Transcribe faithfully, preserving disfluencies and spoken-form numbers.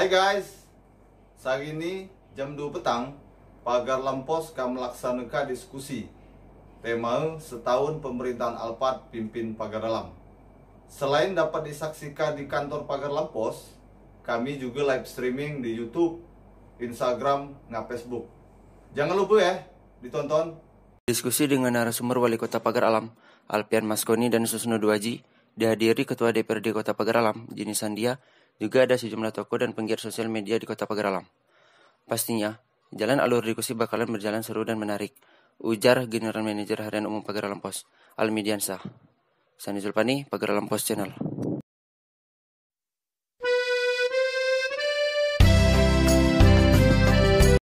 Hai guys, saat ini jam dua petang, Pagar Lampos akan melaksanakan diskusi tema setahun pemerintahan Alphard pimpin Pagar Alam. Selain dapat disaksikan di kantor Pagar Lampos, kami juga live streaming di YouTube, Instagram, dan Facebook. Jangan lupa ya, ditonton. Diskusi dengan narasumber Wali Kota Pagar Alam, Alpian Maskoni dan Susno Duaji, dihadiri Ketua D P R D Kota Pagar Alam, Jini Sandia. Juga ada sejumlah tokoh dan penggiat sosial media di Kota Pagar Alam. Pastinya, jalan alur diskusi bakalan berjalan seru dan menarik, ujar General Manager Harian Umum Pagar Alam Pos, Almidiansah. Sani Zulpani, Pagar Alam Pos Channel.